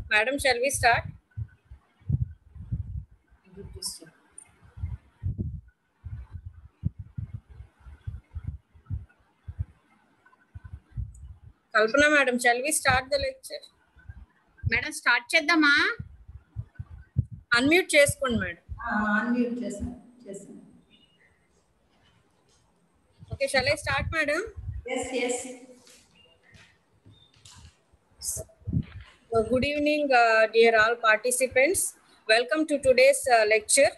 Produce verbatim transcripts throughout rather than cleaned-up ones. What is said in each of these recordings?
Madam, shall we start? Kalpana madam, shall we start the lecture? Madam, start చేద్దామా? Unmute చేసుకోండి madam. Unmute చేసాను చేసాను. Okay, shall I start madam? Yes, yes. So, good evening, uh, dear all participants. Welcome to today's uh, lecture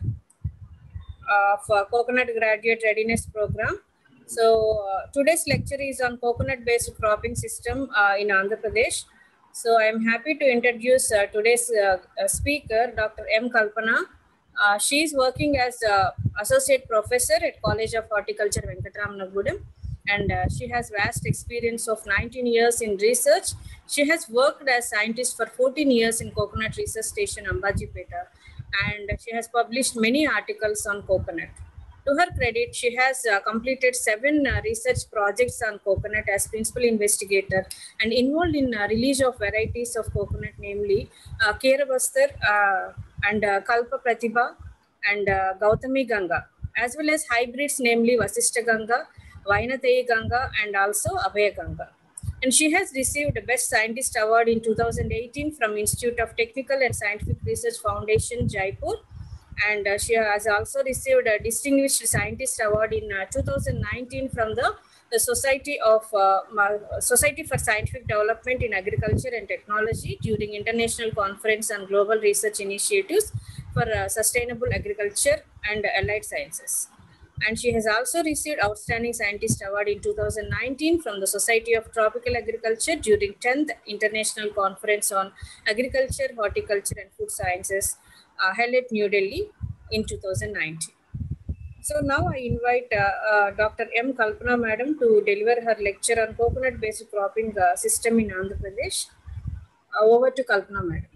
of uh, Coconut Graduate Readiness Program. So, uh, today's lecture is on coconut-based cropping system uh, in Andhra Pradesh. So, I am happy to introduce uh, today's uh, uh, speaker, Doctor M. Kalpana. Uh, she is working as uh, Associate Professor at College of Horticulture, Venkataramanagudem. And uh, she has vast experience of nineteen years in research. She has worked as scientist for fourteen years in Coconut Research Station, Ambajipeta, and she has published many articles on coconut. To her credit, she has uh, completed seven uh, research projects on coconut as principal investigator and involved in uh, release of varieties of coconut, namely uh, Kerabastar uh, and uh, Kalpa Pratibha and uh, Gautami Ganga, as well as hybrids, namely Vasishta Ganga, Vainateyi Ganga, and also Abhaya Ganga. And she has received the Best Scientist Award in two thousand eighteen from Institute of Technical and Scientific Research Foundation, Jaipur. And uh, she has also received a Distinguished Scientist Award in uh, two thousand nineteen from the, the Society of uh, Society for Scientific Development in Agriculture and Technology during International Conference on Global Research Initiatives for uh, Sustainable Agriculture and Allied Sciences. And she has also received Outstanding Scientist Award in two thousand nineteen from the Society of Tropical Agriculture during tenth International Conference on Agriculture, Horticulture and Food Sciences uh, held at New Delhi in two thousand nineteen. So now I invite uh, uh, Doctor M. Kalpana madam to deliver her lecture on coconut-based cropping uh, system in Andhra Pradesh. Uh, over to Kalpana madam.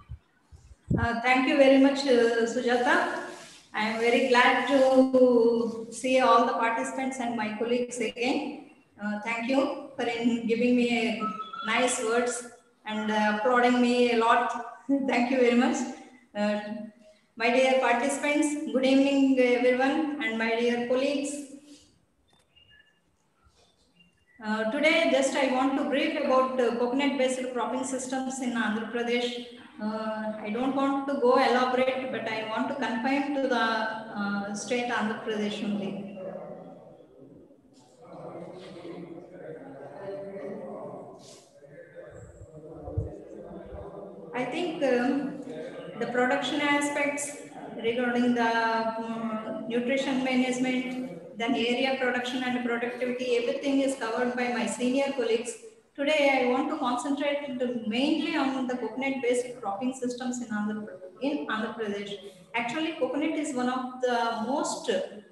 Uh, thank you very much, uh, Sujata. I am very glad to see all the participants and my colleagues again. Uh, thank you for in giving me a nice words and uh, applauding me a lot. Thank you very much. Uh, my dear participants, good evening everyone, and my dear colleagues. Uh, today, just I want to brief about uh, coconut-based cropping systems in Andhra Pradesh. Uh, I don't want to go elaborate, but I want to confine to the uh, state Andhra Pradesh only. I think um, the production aspects regarding the um, nutrition management, then area production and productivity, everything is covered by my senior colleagues. Today, I want to concentrate mainly on the coconut-based cropping systems in Andhra, in Andhra Pradesh. Actually, coconut is one of the most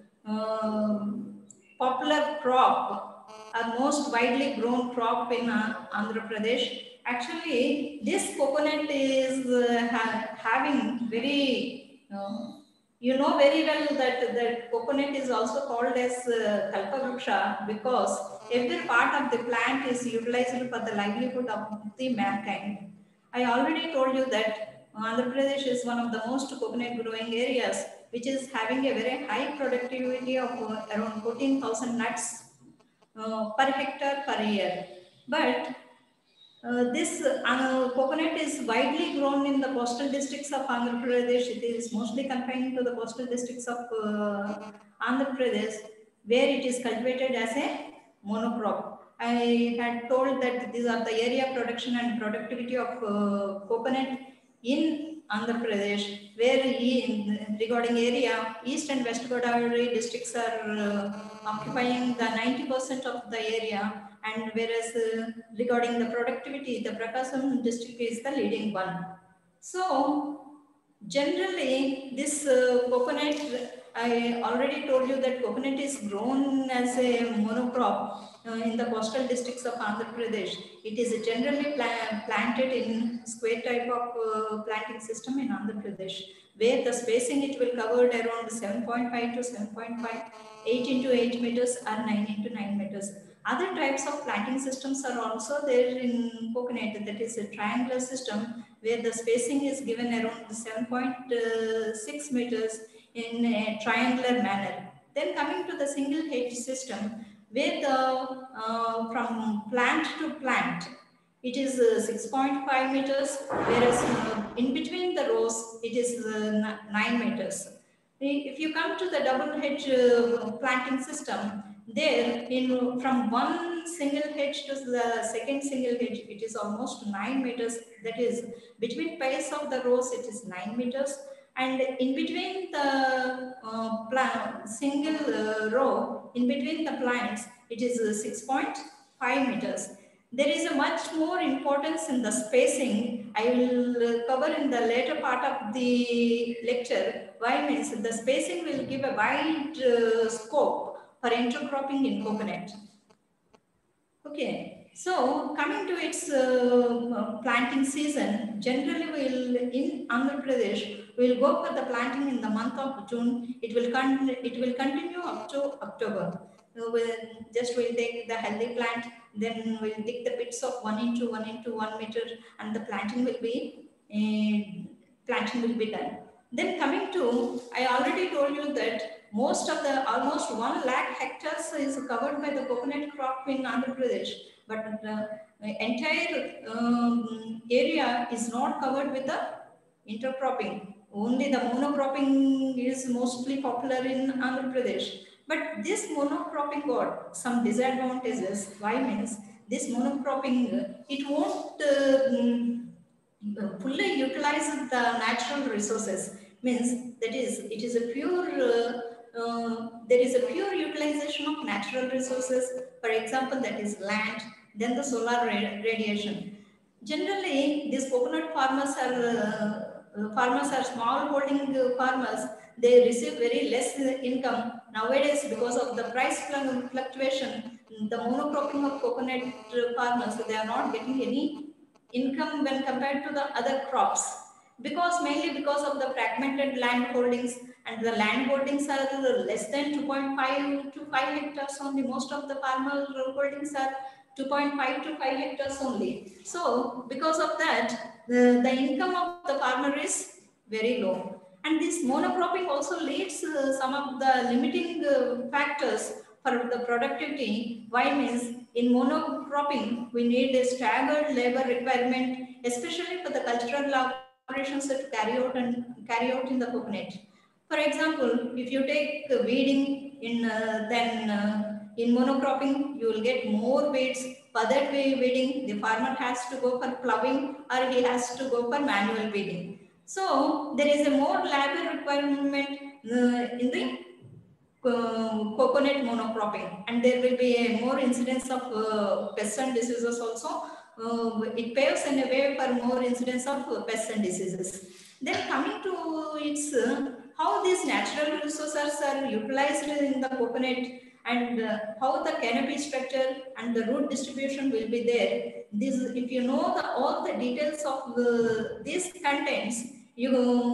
uh, popular crop, or most widely grown crop in uh, Andhra Pradesh. Actually, this coconut is uh, ha having very, uh, you know very well that the coconut is also called as uh, Kalpavruksha because every part of the plant is utilized for the livelihood of the mankind. I already told you that Andhra Pradesh is one of the most coconut growing areas, which is having a very high productivity of uh, around fourteen thousand nuts uh, per hectare per year. But Uh, this uh, coconut is widely grown in the coastal districts of Andhra Pradesh. It is mostly confined to the coastal districts of uh, Andhra Pradesh, where it is cultivated as a monocrop. I had told that these are the area production and productivity of uh, coconut in Andhra Pradesh, where he, regarding area, East and West Godavari districts are uh, occupying the ninety percent of the area. And whereas uh, regarding the productivity, the Prakasam district is the leading one. So generally, this uh, coconut, I already told you that coconut is grown as a monocrop uh, in the coastal districts of Andhra Pradesh. It is generally pla planted in square type of uh, planting system in Andhra Pradesh, where the spacing it will cover around seven point five to seven point five, eight into eight meters or nine into nine meters. Other types of planting systems are also there in coconut, that is a triangular system where the spacing is given around seven point six meters in a triangular manner. Then coming to the single hedge system, where the uh, from plant to plant, it is uh, six point five meters, whereas uh, in between the rows, it is uh, nine meters. If you come to the double hedge uh, planting system, there in from one single hedge to the second single hedge, it is almost nine meters. That is between pairs of the rows, it is nine meters, and in between the uh, plant, single uh, row, in between the plants, it is uh, six point five meters. There is a much more importance in the spacing. I will cover in the later part of the lecture. Why means the spacing will give a wide uh, scope for intercropping in coconut. Okay, so coming to its uh, planting season, generally we'll in Andhra Pradesh we'll go for the planting in the month of June. It will con it will continue up to October. So we'll just we'll take the healthy plant, then we'll dig the pits of one into one into one meter, and the planting will be uh, planting will be done. Then coming to, I already told you that most of the almost one lakh hectares is covered by the coconut crop in Andhra Pradesh, but the entire um, area is not covered with the intercropping. Only the monocropping is mostly popular in Andhra Pradesh. But this monocropping got some disadvantages. Why means this monocropping, it won't uh, fully utilize the natural resources. Means that is, it is a pure, uh, uh, there is a pure utilization of natural resources. For example, that is land, then the solar radiation. Generally, these coconut farmers are uh, Uh, farmers are small holding uh, farmers. They receive very less uh, income nowadays because of the price fluctuation. The monocropping of coconut uh, farmers, they are not getting any income when compared to the other crops, because mainly because of the fragmented land holdings, and the land holdings are less than two point five to five hectares only. Most of the farmer holdings are two point five to five hectares only. So because of that, the, the income of the farmer is very low. And this monocropping also leads uh, some of the limiting uh, factors for the productivity. Why means in monocropping, we need a staggered labor requirement, especially for the cultural operations that carry out and carry out in the coconut. For example, if you take uh, weeding in uh, then uh, in monocropping, you will get more weeds. For that way weeding, the farmer has to go for ploughing, or he has to go for manual weeding. So there is a more labor requirement uh, in the uh, coconut monocropping, and there will be a more incidence of uh, pests and diseases also. Uh, it paves in a way for more incidence of uh, pests and diseases. Then coming to its uh, how these natural resources are utilized in the coconut, and uh, how the canopy structure and the root distribution will be there. This, if you know the, all the details of the, these contents, you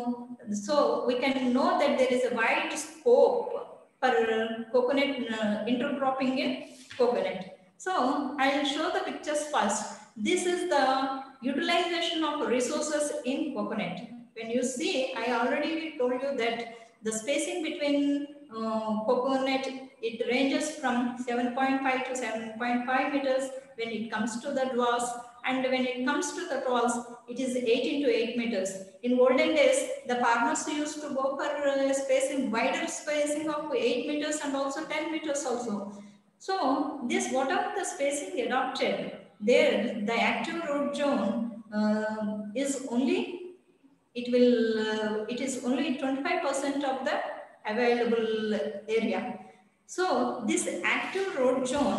so we can know that there is a wide scope for uh, coconut uh, intercropping in coconut. So I will show the pictures first. This is the utilization of resources in coconut. When you see, I already told you that the spacing between uh, coconut, it ranges from seven point five to seven point five meters when it comes to the dwarfs, and when it comes to the talls, it is eight into eight meters. In olden days, the farmers used to go for uh, spacing, wider spacing of eight meters and also ten meters also. So this, whatever the spacing adopted, there the active root zone uh, is only, it will, uh, it is only twenty-five percent of the available area. So this active root zone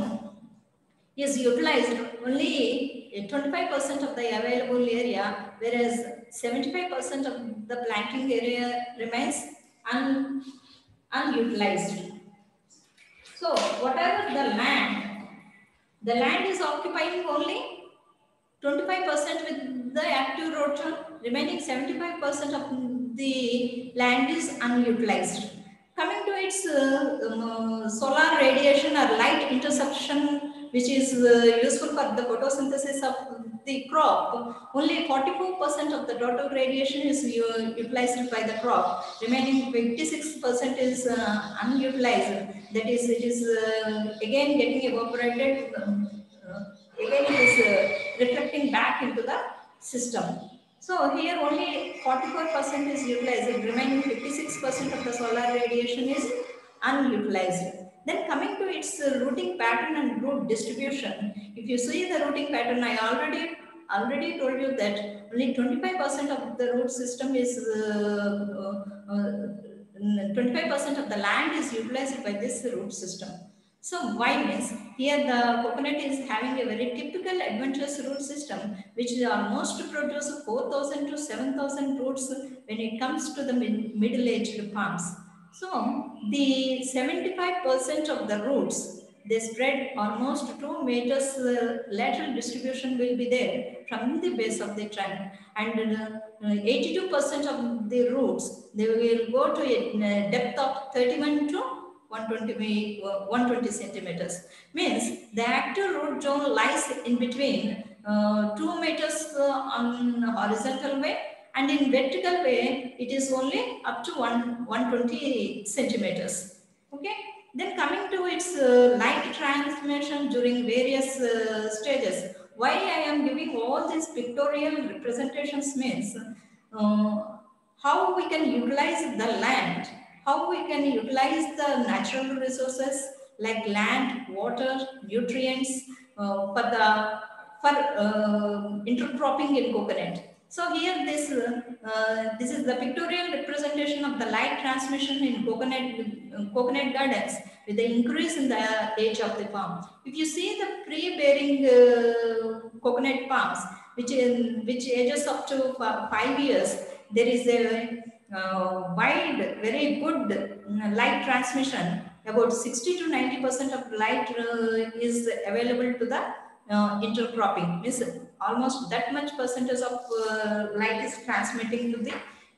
is utilized only twenty-five percent of the available area, whereas seventy-five percent of the planting area remains un, unutilized. So whatever the land, the land is occupying only twenty-five percent with the active root zone, remaining seventy-five percent of the land is unutilized. Coming to its uh, um, solar radiation or light interception which is uh, useful for the photosynthesis of the crop, only forty-four percent of the total radiation is uh, utilized by the crop. Remaining fifty-six percent is uh, unutilized. That is, it is uh, again getting evaporated. Um, uh, again, it is uh, reflecting back into the system. So here only forty-four percent is utilized. Remaining fifty-six percent of the solar radiation is unutilized. Then coming to its uh, routing pattern and route distribution, if you see the routing pattern, I already already told you that only twenty-five percent of the root system is twenty-five percent uh, uh, of the land is utilized by this root system. So why means here the coconut is having a very typical adventitious root system, which is almost to produce four thousand to seven thousand roots when it comes to the mid middle-aged palms. So the seventy-five percent of the roots, they spread almost two meters uh, lateral distribution will be there from the base of the trunk, and eighty-two percent uh, of the roots, they will go to a depth of thirty-one to one hundred twenty centimeters. Means the active root zone lies in between uh, two meters uh, on horizontal way, and in vertical way it is only up to one, one hundred twenty centimeters. Okay. Then coming to its uh, light transmission during various uh, stages. Why I am giving all these pictorial representations means uh, how we can utilize the land, how we can utilize the natural resources like land, water, nutrients uh, for the for uh, intercropping in coconut. So here this uh, uh, this is the pictorial representation of the light transmission in coconut uh, coconut gardens with the increase in the age of the palm. If you see the pre-bearing uh, coconut palms, which in which ages up to five years, there is a uh, wide, very good uh, light transmission. About sixty to ninety percent of light uh, is available to the uh, intercropping. Means almost that much percentage of uh, light is transmitting to the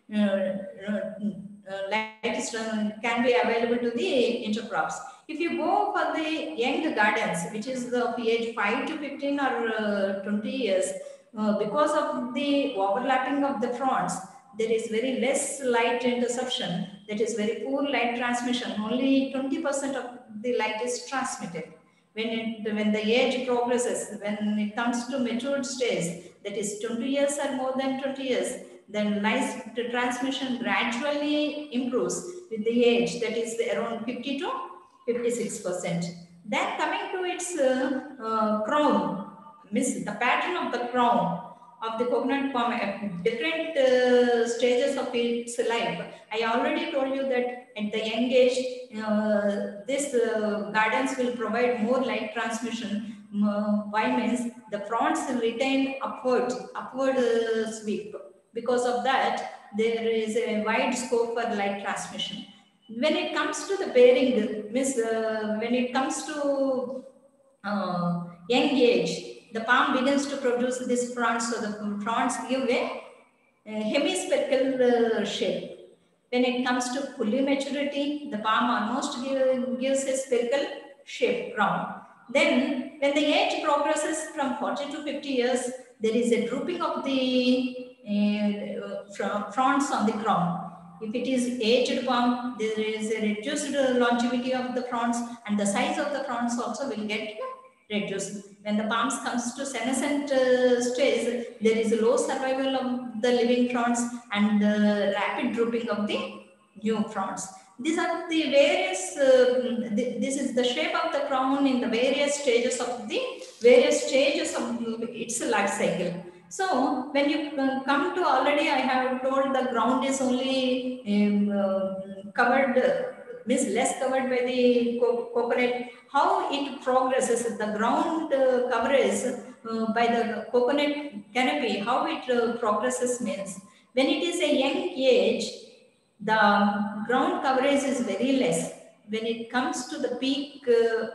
uh, uh, light is, uh, can be available to the intercrops. If you go for the young gardens, which is the age five to fifteen or uh, twenty years, uh, because of the overlapping of the fronds, there is very less light interception. That is very poor light transmission. Only twenty percent of the light is transmitted. When, it, when the age progresses, when it comes to matured stage, that is twenty years or more than twenty years, then light transmission gradually improves with the age, that is around fifty to fifty-six percent. Then coming to its uh, uh, crown, means the pattern of the crown of the coconut palm at different uh, stages of its life. I already told you that at the young age, uh, this uh, gardens will provide more light transmission. Uh, why means the fronds retain upward, upward uh, sweep. Because of that, there is a wide scope for light transmission. When it comes to the bearing, means uh, when it comes to uh, young age, the palm begins to produce this fronds, so the fronds give a, a hemispherical uh, shape. When it comes to fully maturity, the palm almost give, gives a spherical shape crown. Then, when the age progresses from forty to fifty years, there is a drooping of the uh, fronds on the crown. If it is aged palm, there is a reduced longevity of the fronds, and the size of the fronds also will get reduced. When the palms comes to senescent uh, stage, there is a low survival of the living fronds and uh, rapid drooping of the new fronds. These are the various, uh, th this is the shape of the crown in the various stages of the various stages of its life cycle. So when you come to, already I have told the ground is only um, uh, covered, uh, means less covered by the co coconut. How it progresses, the ground uh, coverage uh, by the coconut canopy, how it uh, progresses means, when it is a young age, the ground coverage is very less. When it comes to the peak, uh,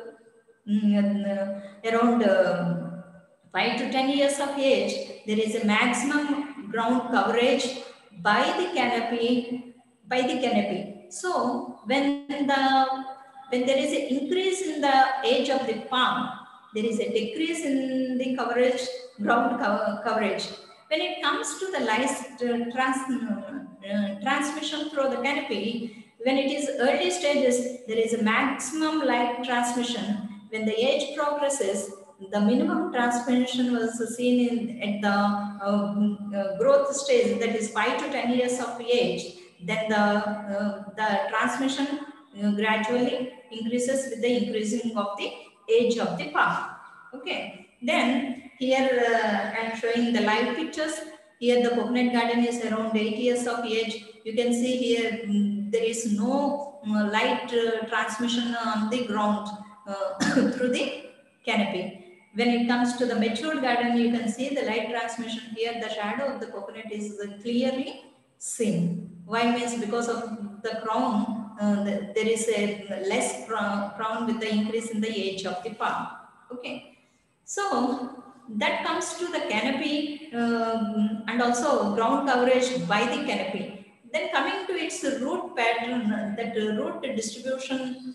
uh, around uh, five to ten years of age, there is a maximum ground coverage by the canopy, by the canopy. So when the when there is an increase in the age of the palm, there is a decrease in the coverage, ground cover, coverage. When it comes to the light uh, trans, uh, transmission through the canopy, when it is early stages, there is a maximum light transmission. When the age progresses, the minimum transmission was seen in at the uh, uh, growth stage, that is five to ten years of age. Then the uh, the transmission uh, gradually increases with the increasing of the age of the palm. Okay. Then here uh, I am showing the live pictures. Here the coconut garden is around eight years of age. You can see here um, there is no uh, light uh, transmission on the ground uh, through the canopy. When it comes to the matured garden, you can see the light transmission here. The shadow of the coconut is clearly seen. Why means because of the crown, uh, the, there is a less crown with the increase in the age of the palm. Okay. So that comes to the canopy um, and also ground coverage by the canopy. Then coming to its root pattern, that root distribution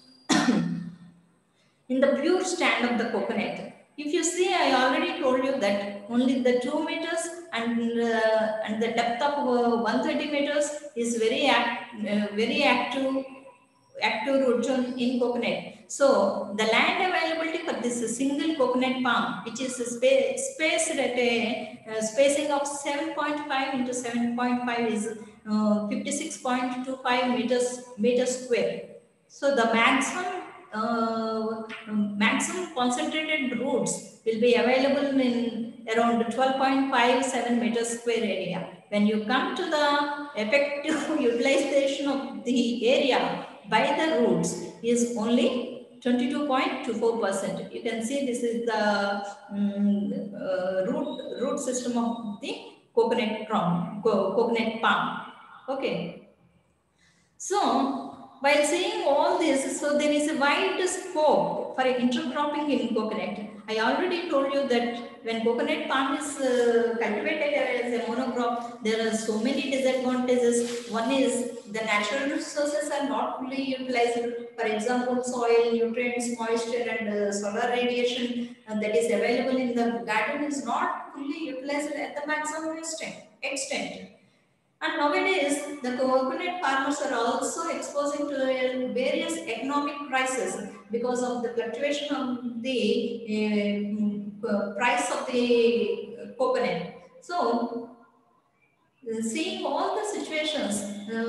in the pure stand of the coconut. If you see, I already told you that only the two meters and uh, and the depth of uh, one hundred thirty meters is very act, uh, very active active root zone in coconut. So the land availability for this single coconut palm, which is spa spaced at a uh, spacing of seven point five into seven point five, is uh, fifty-six point two five meters meters square. So the maximum uh, maximum concentrated roots will be available in around twelve point five seven meters square area. When you come to the effective utilization of the area by the roots is only twenty-two point two four percent. You can see this is the um, uh, root root system of the coconut palm, co coconut palm. Okay. So while seeing all this, so there is a wide scope for intercropping in coconut. I already told you that when coconut palm is uh, cultivated as a monocrop, there are so many disadvantages. One is the natural resources are not fully utilized. For example, soil, nutrients, moisture, and uh, solar radiation uh, that is available in the garden is not fully utilized at the maximum extent. extent. And nowadays, the coconut farmers are also exposing to various economic crises because of the fluctuation of the uh, price of the coconut. So, seeing all the situations,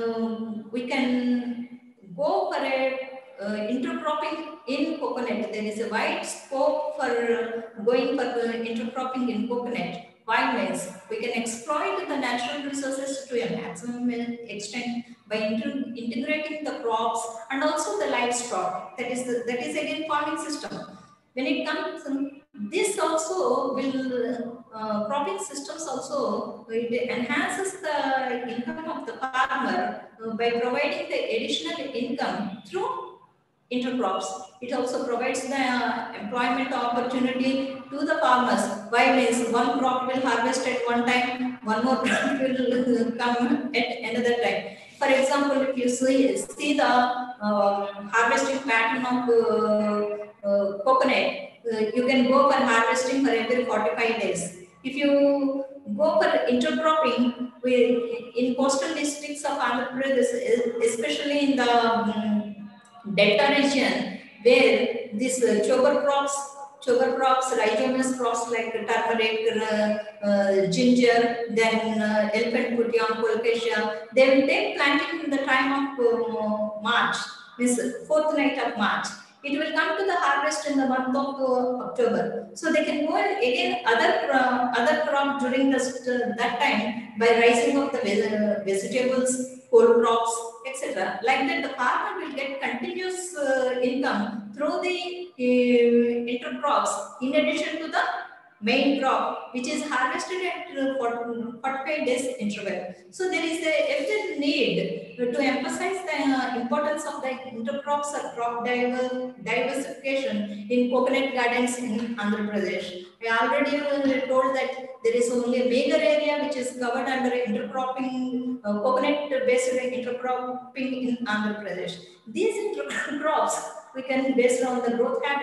uh, we can go for a uh, intercropping in coconut. There is a wide scope for going for intercropping in coconut. Why means we can exploit the natural resources to a maximum extent by inter integrating the crops and also the livestock. That is the, that is again farming system. When it comes, this also will uh, cropping systems also it enhances the income of the farmer uh, by providing the additional income through intercrops. It also provides the uh, employment opportunity to the farmers. Why means one crop will harvest at one time, one more crop will come at another time. For example, if you see, see the uh, harvesting pattern of uh, uh, coconut, uh, you can go for harvesting for every forty-five days. If you go for intercropping, we, in coastal districts of Andhra Pradesh, especially in the um, Delta region, where these uh, choker crops, choker crops, rhizomatous crops like turmeric, uh, uh, ginger, then uh, elephant putyam, colocasia, they will take planting in the time of uh, March, this fourth night of March. It will come to the harvest in the month of uh, October. So they can go again other uh, other crop during this, uh, that time by rising of the uh, vegetables, cold crops, et cetera. Like that, the farmer will get continuous uh, income through the uh, intercrops in addition to the main crop, which is harvested at uh, forty-five days interval. So there is a evident need to emphasize the uh, importance of the intercrops or crop diver diversification in coconut gardens in Andhra Pradesh. I already told that there is only a major area which is covered under intercropping, uh, coconut-based intercropping in Andhra Pradesh. These intercrops we can based on the growth habit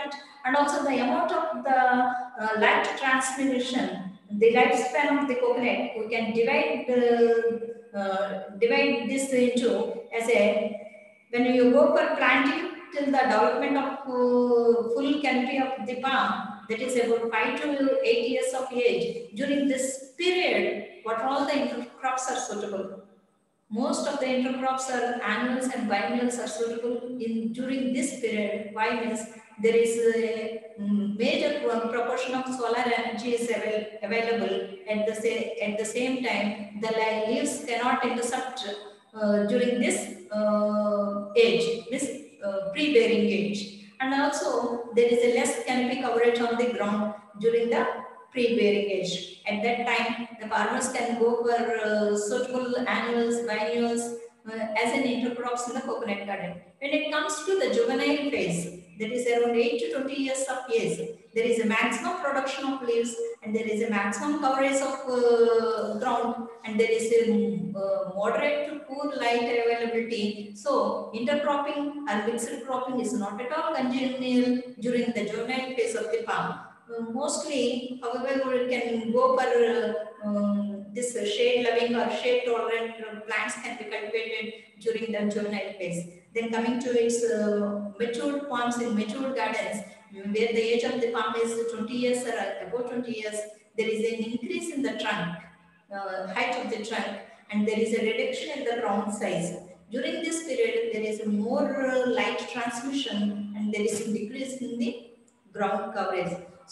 and also the amount of the uh, light transmission, the lifespan of the coconut, we can divide the, uh, divide this into as a, when you go for planting till the development of uh, full canopy of the palm, that is about five to eight years of age. During this period, what all the intercrops are suitable? Most of the intercrops are annuals and biennials are suitable in during this period. Why means there is a major proportion of solar energy is avail available at the same at the same time. The leaves cannot intercept uh, during this uh, age, this uh, pre-bearing age, and also there is a less canopy coverage on the ground during the pre-bearing age. At that time, the farmers can go for uh, suitable annuals, biennials uh, as an intercrops in the coconut garden. When it comes to the juvenile phase, that is around eight to twenty years of age, there is a maximum production of leaves and there is a maximum coverage of uh, ground and there is a uh, moderate to poor light availability. So, intercropping or mixed cropping is not at all congenial during the juvenile phase of the palm. Uh, mostly, however, we can go for uh, um, this uh, shade loving or shade tolerant uh, plants can be cultivated during the juvenile phase. Then coming to its uh, matured palms in matured gardens, where the age of the palm is twenty years or above twenty years, there is an increase in the trunk, uh, height of the trunk, and there is a reduction in the crown size. During this period, there is more uh, light transmission and there is a decrease in the ground coverage.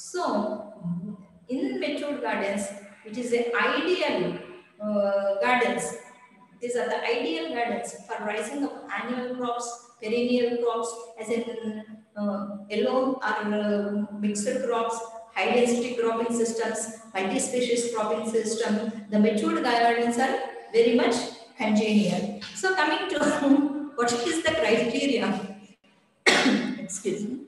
So, in matured gardens, it is an ideal uh, gardens. These are the ideal gardens for rising of annual crops, perennial crops, as in uh, alone or uh, mixed crops, high density cropping systems, multi-species cropping system. The matured gardens are very much congenial. So, coming to what is the criteria? Excuse me.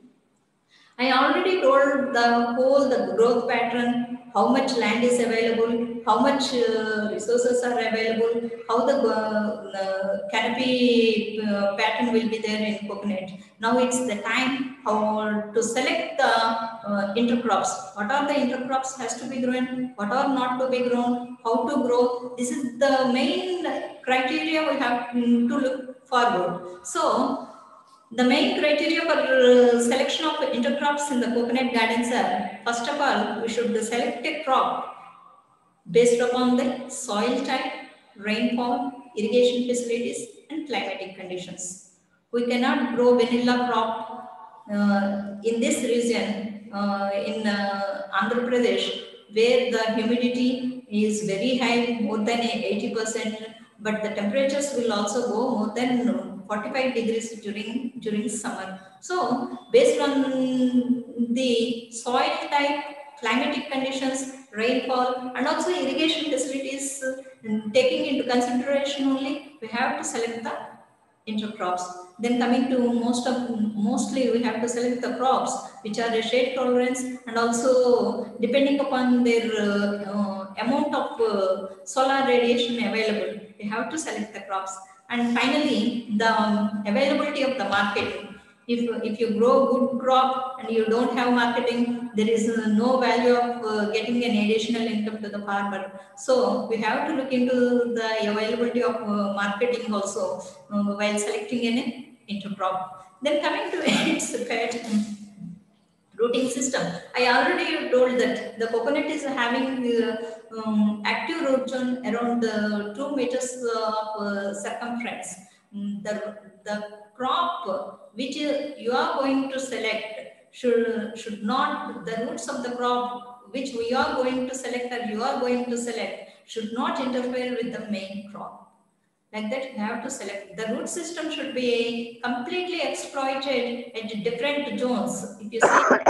I already told the whole the growth pattern, how much land is available, how much uh, resources are available, how the uh, uh, canopy uh, pattern will be there in coconut. Now it's the time how to select the uh, intercrops. What are the intercrops has to be grown, what are not to be grown, how to grow. This is the main criteria we have to look forward. So, the main criteria for uh, selection of intercrops in the coconut gardens are, first of all, we should select a crop based upon the soil type, rainfall, irrigation facilities and climatic conditions. We cannot grow vanilla crop uh, in this region, uh, in uh, Andhra Pradesh, where the humidity is very high, more than eighty percent, but the temperatures will also go more than forty-five degrees during during summer. So, based on the soil type, climatic conditions, rainfall, and also irrigation facilities uh, taking into consideration only, we have to select the intercrops. Then coming to most of mostly we have to select the crops which are a shade tolerance and also depending upon their uh, uh, amount of uh, solar radiation available, we have to select the crops. And finally, the um, availability of the market. If, if you grow good crop and you don't have marketing, there is uh, no value of uh, getting an additional income to the farmer. So we have to look into the availability of uh, marketing also uh, while selecting an intercrop. Then coming to its pattern. Rooting system. I already told that the coconut is having uh, um, active root zone around uh, two meters of uh, circumference. Mm, the, the crop which you are going to select should, should not, the roots of the crop which we are going to select or you are going to select should not interfere with the main crop. Like that, you have to select. The root system should be completely exploited at different zones. If you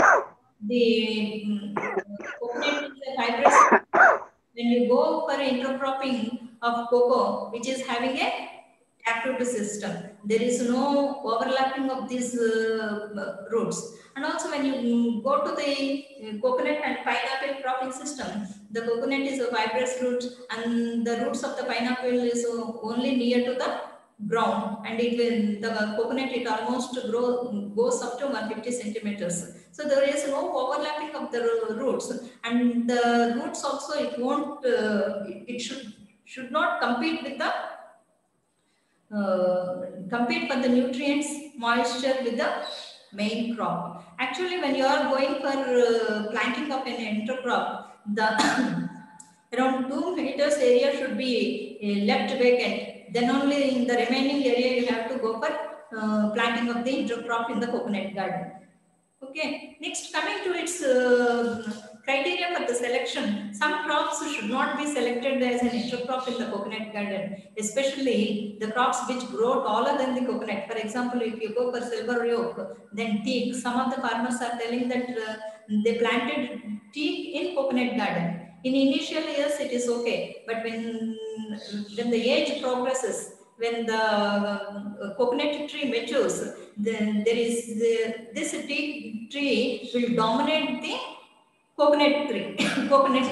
see the coconut is a fibrous, when you go for intercropping of cocoa, which is having a taproot system, there is no overlapping of these uh, roots. And also when you go to the coconut and pineapple cropping system, the coconut is a fibrous root and the roots of the pineapple is only near to the ground, and it will, the coconut, it almost grow goes up to one hundred fifty centimeters. So there is no overlapping of the roots, and the roots also, it won't, uh, it, it should should not compete with the uh, compete for the nutrients, moisture with the main crop. Actually, when you are going for uh, planting of an intercrop, the around two meters area should be uh, left vacant. Then only in the remaining area you have to go for uh, planting of the intercrop in the coconut garden. Okay. Next, coming to its uh, criteria for the selection, some crops should not be selected as an intercrop in the coconut garden, especially the crops which grow taller than the coconut. For example, if you go for silver oak, then teak. Some of the farmers are telling that uh, they planted teak in coconut garden. In initial years, it is okay, but when when the age progresses, when the uh, coconut tree matures, then there is the, this teak tree will dominate the coconut tree, coconut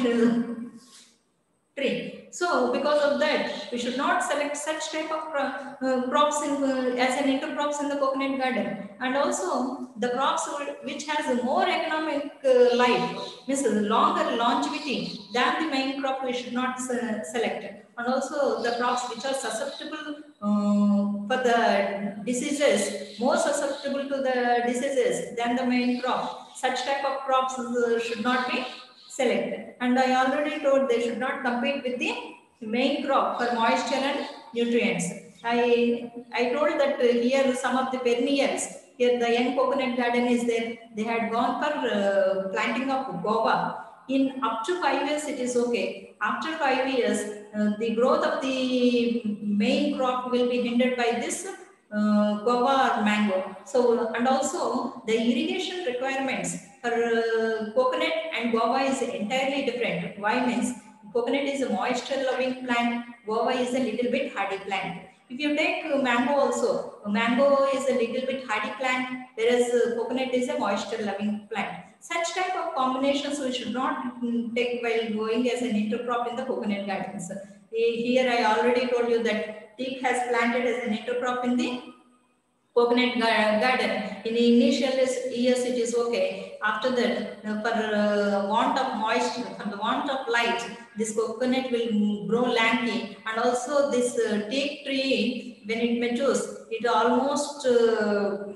tree. So because of that, we should not select such type of uh, crops in, uh, as an intercrops in the coconut garden. And also the crops which has a more economic uh, life, means longer longevity than the main crop, we should not uh, select. And also the crops which are susceptible uh, for the diseases, more susceptible to the diseases than the main crop. Such type of crops uh, should not be selected. And I already told they should not compete with the main crop for moisture and nutrients. I, I told that uh, here some of the perennials, here the young coconut garden is there, they had gone for uh, planting of guava. In up to five years it is okay. After five years, uh, the growth of the main crop will be hindered by this uh, guava or mango. So, and also the irrigation requirements for uh, coconut and guava is entirely different. Why means coconut is a moisture loving plant, guava is a little bit hardy plant. If you take uh, mango also, mango is a little bit hardy plant, whereas uh, coconut is a moisture loving plant. Such type of combinations we should not mm, take while going as an intercrop in the coconut gardens. Here I already told you that teak has planted as an intercrop in the coconut garden. In the initial years it is okay. After that, uh, for uh, want of moisture, for the want of light, this coconut will grow lanky, and also this uh, teak tree, when it matures, it almost uh,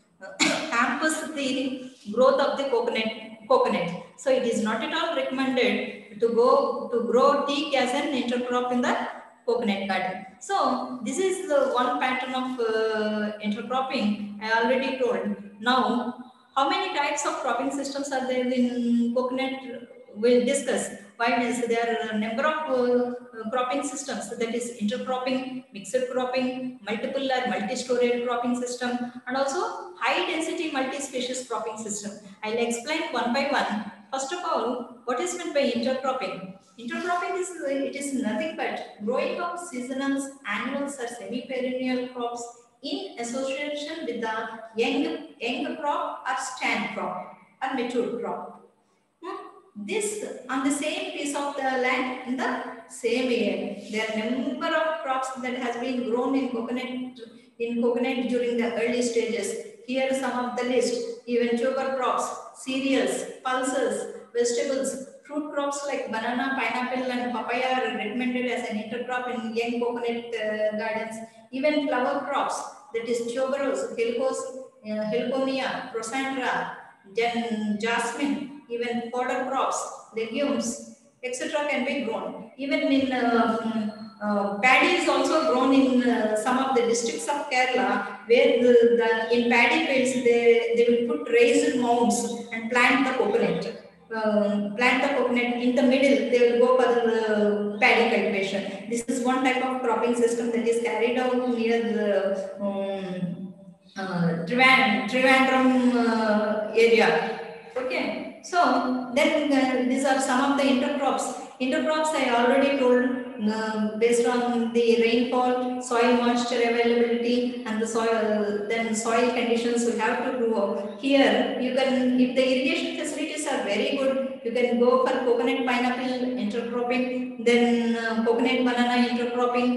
hampers the growth of the coconut coconut. So it is not at all recommended to go to grow teak as an intercrop in the coconut garden. So this is the one pattern of uh, intercropping I already told. Now, how many types of cropping systems are there in coconut? We'll discuss. Why is there are a number of uh, cropping systems, that is intercropping, mixed cropping, multiple or multi-storage cropping system, and also high density multi-species cropping system. I'll explain one by one. First of all, what is meant by intercropping? Intercropping is, it is nothing but growing of seasonals, annuals or semi-perennial crops in association with the young, young crop or stand crop or mature crop. Hmm? This on the same piece of the land in the same year. There are a number of crops that has been grown in coconut in coconut during the early stages. Here are some of the list. Even tuber crops, cereals, pulses, vegetables, fruit crops like banana, pineapple and papaya are recommended as an intercrop in young coconut uh, gardens. Even flower crops, that is tuberose, helicos, uh, heliconia, prosandra, then jasmine, even fodder crops, legumes, et cetera can be grown. Even in uh, uh, paddy is also grown in uh, some of the districts of Kerala, where the, the in paddy fields they, they will put raised mounds and plant the coconut. Uh, plant the coconut in the middle, they will go for the uh, paddy cultivation. This is one type of cropping system that is carried out near the um, uh, Trivandrum uh, area. Okay, so then uh, these are some of the intercrops. Intercrops I already told. Uh, based on the rainfall, soil moisture availability, and the soil, then soil conditions we have to grow. Here, you can, if the irrigation facilities are very good, you can go for coconut pineapple intercropping, then uh, coconut banana intercropping,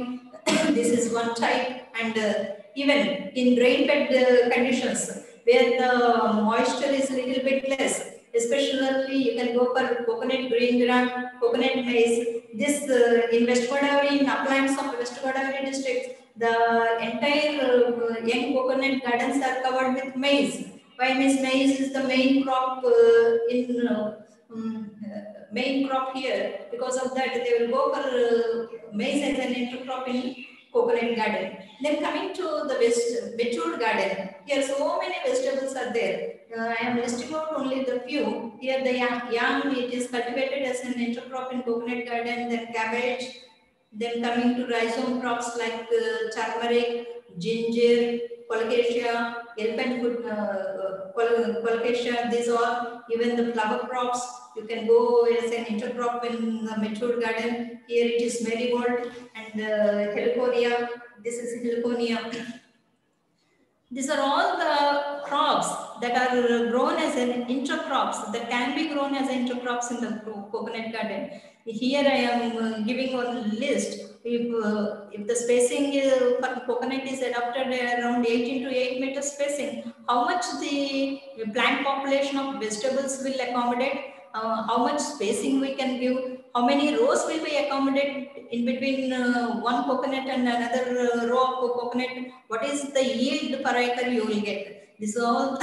This is one type, and uh, even in rain-fed uh, conditions where the moisture is a little bit less, especially you can go for coconut green gram, coconut maize. This uh, in West Godavari, in uplands of West Godavari district, the entire uh, young coconut gardens are covered with maize. Why means maize is the main crop uh, in uh, um, uh, main crop here. Because of that, they will go for uh, maize as an intercrop in coconut garden. Then coming to the west, matured garden, here so many vegetables are there. Uh, I am listing out only the few. Here the yam, yam it is cultivated as an intercrop in coconut garden. Then cabbage. Then coming to rhizome crops like uh, turmeric, ginger, colocasia, elephant foot, uh, colocasia. These are even the flower crops. You can go as an intercrop in the matured garden. Here it is marigold and uh, heliconia. This is heliconia. These are all the crops that are grown as an intercrops, that can be grown as intercrops in the coconut garden. Here I am uh, giving one list. If, uh, if the spacing uh, for coconut is adopted around eighteen to eight meter spacing, how much the plant population of vegetables will accommodate, uh, how much spacing we can give, how many rows will be accommodated in between uh, one coconut and another uh, row of coconut, what is the yield per acre you will get. This is all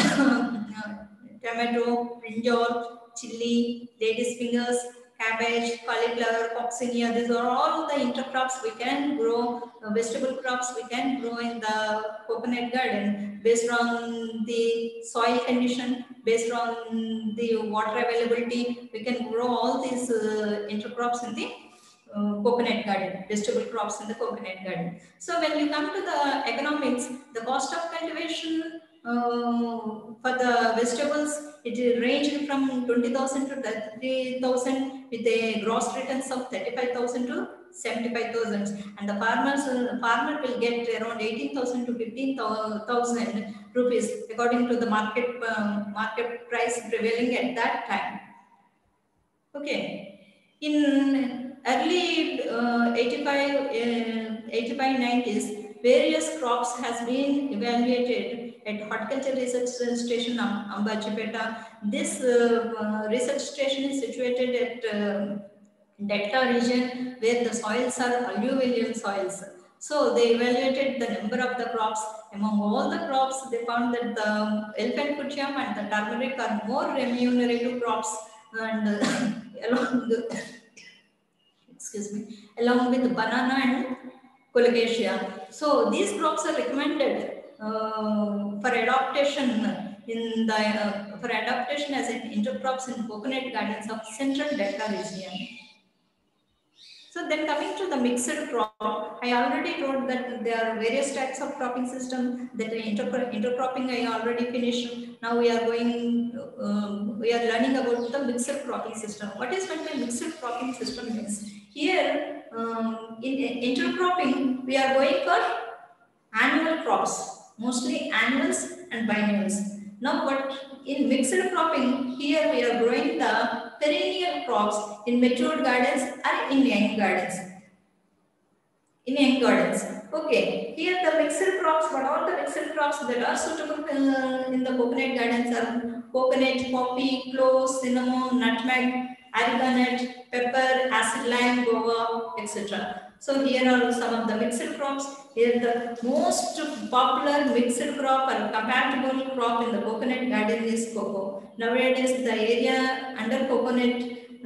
tomato, brinjal, chili, lady's fingers, cabbage, cauliflower, coccinia. These are all the intercrops we can grow, uh, vegetable crops we can grow in the coconut garden based on the soil condition, based on the water availability. We can grow all these uh, intercrops in the uh, coconut garden, vegetable crops in the coconut garden. So when we come to the economics, the cost of cultivation uh, for the vegetables, it ranged from twenty thousand to thirty thousand with a gross returns of thirty-five thousand to seventy-five thousand, and the farmers uh, farmer will get around eighteen thousand to fifteen thousand rupees according to the market uh, market price prevailing at that time. Okay, in early uh, eighty-five, uh, eighty-five nineties, various crops has been evaluated at Horticulture Research Station Ambachipeta. This uh, uh, research station is situated at uh, Delta region where the soils are alluvial soils. So they evaluated the number of the crops. Among all the crops, they found that the elephant foot yam and the turmeric are more remunerative crops, and uh, along the, excuse me, along with banana and colocasia. So these crops are recommended uh, for adaptation in the uh, for adaptation as an intercrops in coconut gardens of Central Delta region. So then coming to the mixed crop, I already told that there are various types of cropping system. That inter intercropping I already finished. Now we are going, uh, we are learning about the mixed cropping system. What is meant by mixed cropping system means? Here um, in, in intercropping, we are going for annual crops, mostly annuals and biennials. Now what in mixed cropping, here we are growing the perennial crops in matured gardens or in young gardens. In young gardens. Okay, here the mixed crops, what are the mixed crops that are suitable uh, in the coconut gardens are coconut, poppy, cloves, cinnamon, nutmeg, arganut, pepper, acid lime, guava, et cetera. So here are some of the mixed crops. Here the most popular mixed crop or compatible crop in the coconut garden is cocoa. Nowadays the area under coconut,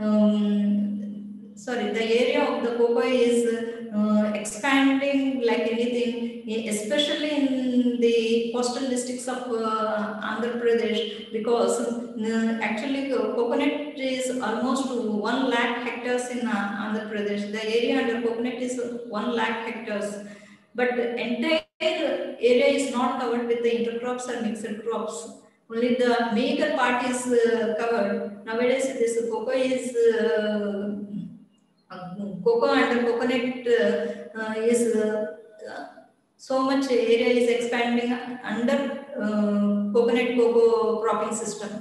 um, sorry, the area of the cocoa is uh, expanding like anything, especially in the coastal districts of uh, Andhra Pradesh, because uh, actually coconut is almost one lakh hectares in uh, Andhra Pradesh. The area under coconut is one lakh hectares, but the entire area is not covered with the intercrops or mixed crops. Only the meager part is uh, covered. Nowadays, this cocoa is uh, uh, cocoa under coconut uh, uh, is uh, uh, so much area is expanding under uh, coconut cocoa cropping system.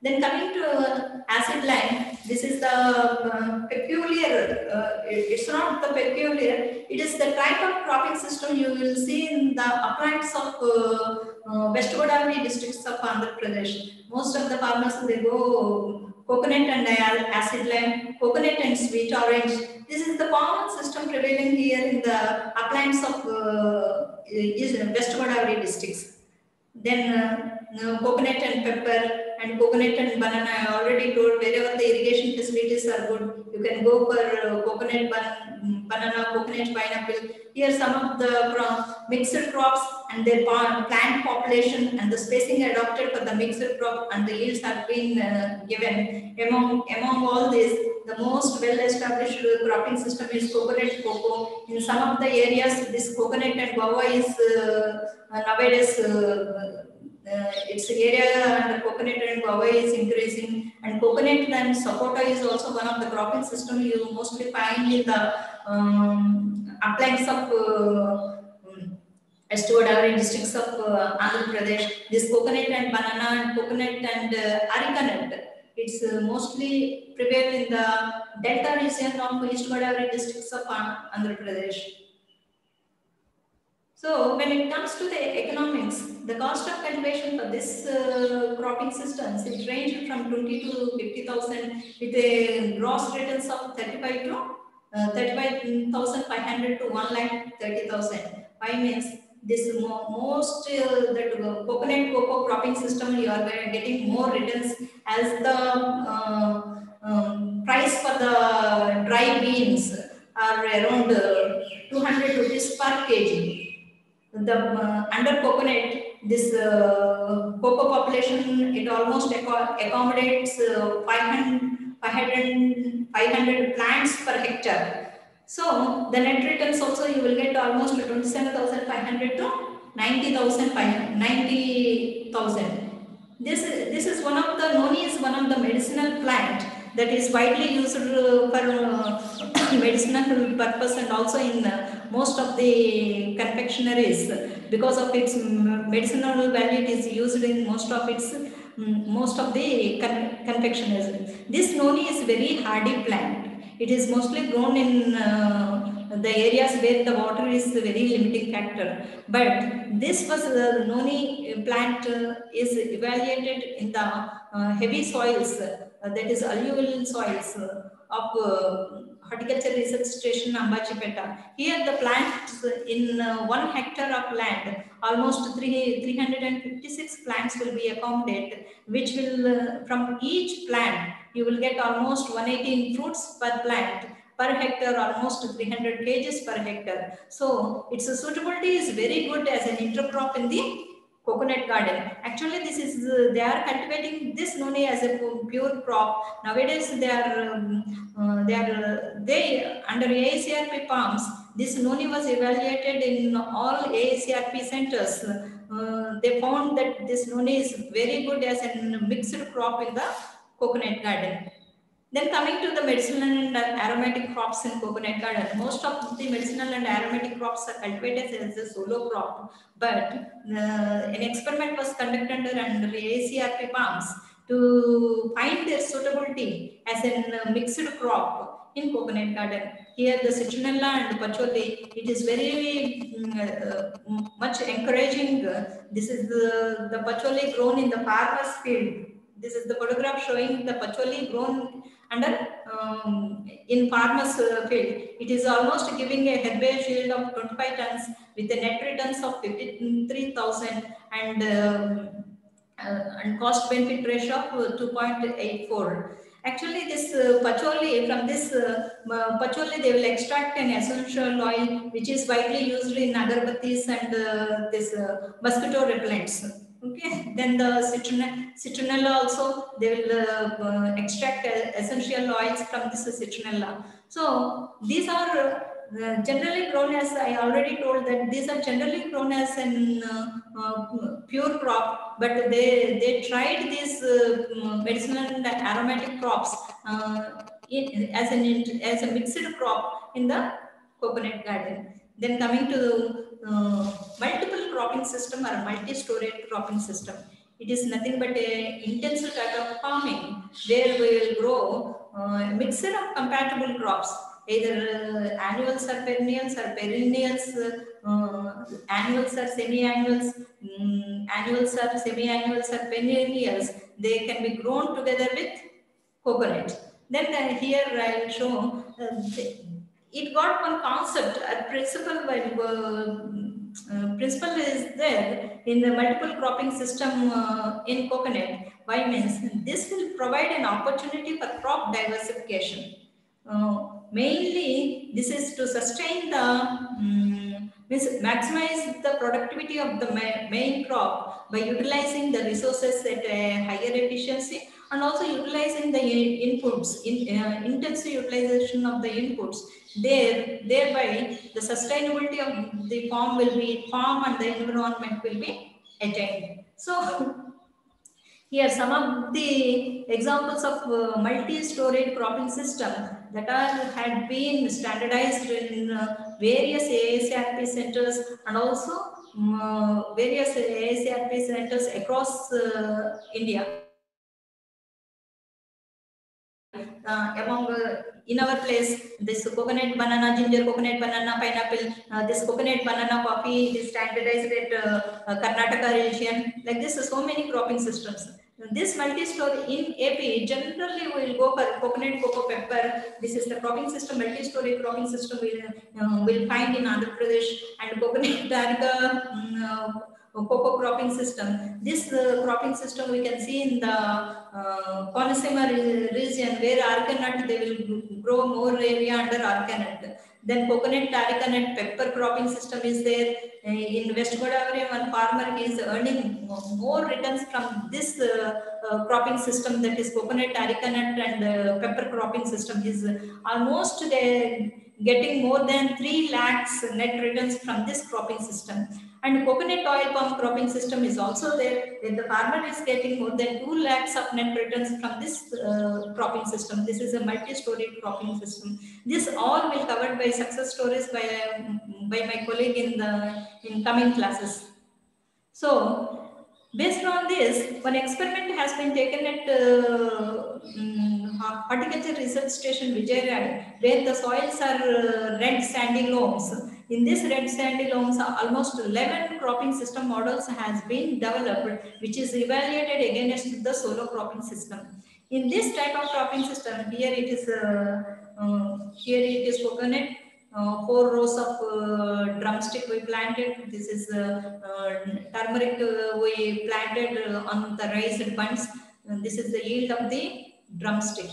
Then coming to uh, acid line, this is the uh, peculiar, uh, it- it's not the peculiar, it is the type of cropping system you will see in the uplands of uh, uh, West Godavari districts of Andhra Pradesh. Most of the farmers, they go coconut and uh, acid lime, coconut and sweet orange. This is the common system prevailing here in the uplands of uh, is West Godavari districts. Then uh, uh, coconut and pepper and coconut and banana. I already told wherever the irrigation facilities are good, you can go for uh, coconut ban banana, coconut pineapple. Here some of the uh, mixed crops and their plant population and the spacing adopted for the mixed crop and the yields have been uh, given. Among among all this, the most well-established cropping system is coconut cocoa. In some of the areas, this coconut and guava is uh, nowadays uh, uh, its area under coconut and guava is increasing, and coconut and sapota is also one of the cropping system you mostly find in the um, uplands of uh, um, West Godavari districts of uh, Andhra Pradesh. This coconut and banana and coconut and uh, areca nut, it's uh, mostly prevail in the delta region of East Godavari districts of Andhra Pradesh. So when it comes to the economics, the cost of cultivation for this uh, cropping systems, it ranged from twenty to fifty thousand with a gross returns of thirty-five to uh, thirty-five thousand five hundred to one lakh thirty thousand. Why means this mo most uh, that uh, coconut cocoa cropping system, you are getting more returns as the uh, um, price for the dry beans are around uh, two hundred rupees per kg. The uh, under coconut, this uh, cocoa population, it almost accommodates uh, five hundred, five hundred plants per hectare. So the net returns also you will get almost twenty-seven thousand five hundred to ninety thousand, ninety thousand. This this is one of the noni is one of the medicinal plant that is widely used uh, for uh, medicinal purpose and also in uh, most of the confectionaries. Because of its medicinal value, it is used in most of its um, most of the con confectionaries. This noni is very hardy plant. It is mostly grown in uh, the areas where the water is a very limiting factor. But this was the uh, noni plant uh, is evaluated in the uh, heavy soils, uh, that is alluvial soils uh, of uh, Horticulture Research Station Ambachipeta. Here the plants in uh, one hectare of land, almost three hundred fifty-six plants will be accommodated, which will uh, from each plant you will get almost one hundred eighteen fruits per plant. Per hectare, almost three hundred kgs per hectare. So its suitability is very good as an intercrop in the coconut garden. Actually, this is uh, they are cultivating this noni as a pure crop. Nowadays, they are um, uh, they are uh, they under A A C R P palms. This noni was evaluated in all A A C R P centers. Uh, they found that this noni is very good as a mixed crop in the coconut garden. Then coming to the medicinal and aromatic crops in coconut garden, most of the medicinal and aromatic crops are cultivated as a solo crop, but uh, an experiment was conducted under A A C R P palms to find their suitability as a mixed crop in coconut garden. Here the citronella and patchouli, it is very uh, much encouraging. This is the, the patchouli grown in the farmer's field. This is the photograph showing the patchouli grown under um, in farmers uh, field. It is almost giving a herbage yield of twenty-five tons with a net returns of fifty-three thousand and um, uh, and cost benefit ratio of two point eight four. Actually, this uh, patchouli, from this uh, patchouli, they will extract an essential oil which is widely used in agarbattis and uh, this uh, mosquito repellents. Okay, then the citronella, citronella also, they will uh, uh, extract uh, essential oils from this citronella. So these are uh, generally grown as, I already told that these are generally grown as an uh, uh, pure crop, but they, they tried these uh, medicinal and aromatic crops uh, in, as, an, as a mixed crop in the coconut garden. Then coming to uh, multiple cropping system or multi-storage cropping system. It is nothing but a intensive type of farming where we will grow uh, a mixture of compatible crops, either uh, annuals or perennials or perennials, uh, annuals or semi-annuals, um, annuals or semi-annuals or perennials. They can be grown together with coconut. Then uh, here I will show uh, it got one concept, a principle by uh, uh, principle is there in the multiple cropping system uh, in coconut. Why means this will provide an opportunity for crop diversification. Uh, mainly, this is to sustain the um, means maximize the productivity of the ma main crop by utilizing the resources at a higher efficiency, and also utilizing the in inputs, in, uh, intensive utilization of the inputs. There, thereby, the sustainability of the farm will be farm and the environment will be attained. So, here some of the examples of uh, multi-storage cropping system that are had been standardized in uh, various A S R P centers and also um, uh, various A S R P centers across uh, India. Uh, among uh, in our place, this coconut, banana, ginger, coconut, banana, pineapple, uh, this coconut, banana, coffee is standardized at uh, uh, Karnataka region. Like this, so many cropping systems. This multi-store in A P, generally we will go for coconut, cocoa, pepper. This is the cropping system, multi-story cropping system we will uh, we'll find in Andhra Pradesh, and coconut, areca, um, uh, cocoa cropping system. This uh, cropping system we can see in the uh, Conasema region where areca nut they will grow more area under areca nut. Then coconut, areca nut, pepper cropping system is there. Uh, in West Godavari, one farmer is earning more returns from this uh, uh, cropping system, that is coconut, areca nut and uh, pepper cropping system. Is almost they getting more than three lakhs net returns from this cropping system. And coconut oil palm cropping system is also there, where the farmer is getting more than two lakhs of net returns from this uh, cropping system. This is a multi-story cropping system. This all will covered by success stories by, by my colleague in the in coming classes. So, based on this, one experiment has been taken at uh, um, Horticulture Research Station Vijayawada, where the soils are uh, red sandy loams. In this red sandy loams, almost eleven cropping system models has been developed, which is evaluated against the solo cropping system. In this type of cropping system, here it is uh, uh, here it is coconut. Uh, four rows of uh, drumstick we planted. This is uh, uh, turmeric uh, we planted uh, on the raised bunds. Uh, this is the yield of the drumstick.